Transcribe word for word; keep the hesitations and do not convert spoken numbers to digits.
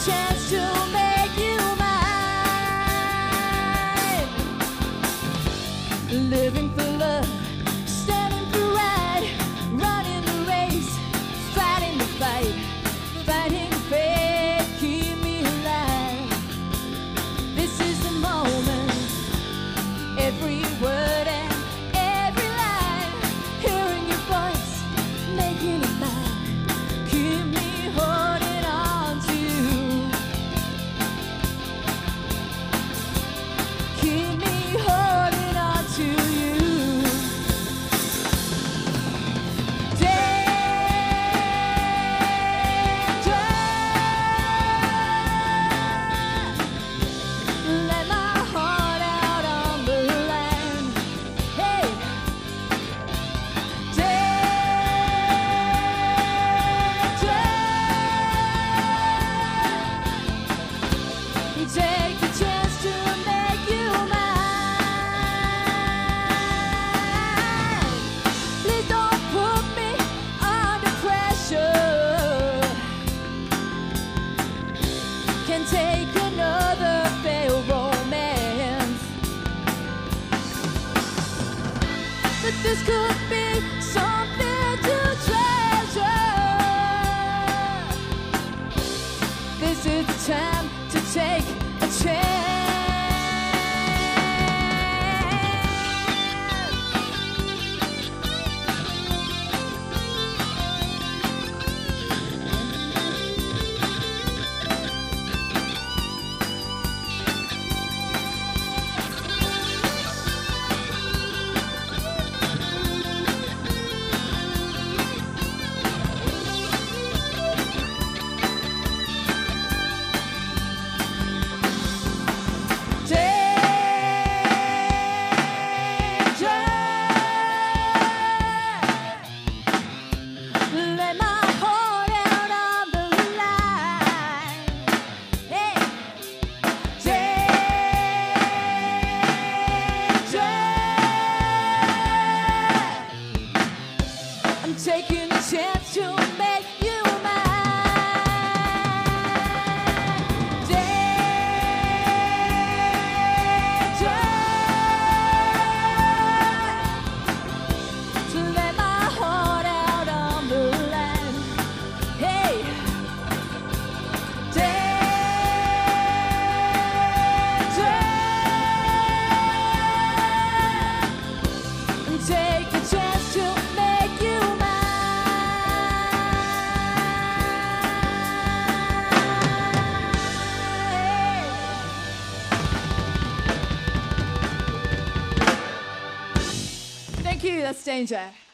chance to make you mine. Living for love, standing for right, running the race, fighting the fight, fighting fate, keep me alive. This is the moment, every word and every line, hearing your voice, making it mine. Keep me holding on to you. Keep me holding on to you. Let my heart out on the line. Hey, take the chance to make you mine. Please don't put me under pressure. Can't take another failed romance, but this could be something to treasure. This is the time to take a chance. Let my heart out on the line. Hey, danger. I'm taking a chance to make you mine. Danger. To let my heart out on the line. Hey, danger. And take a chance to make you mine. Thank you, that's Danger.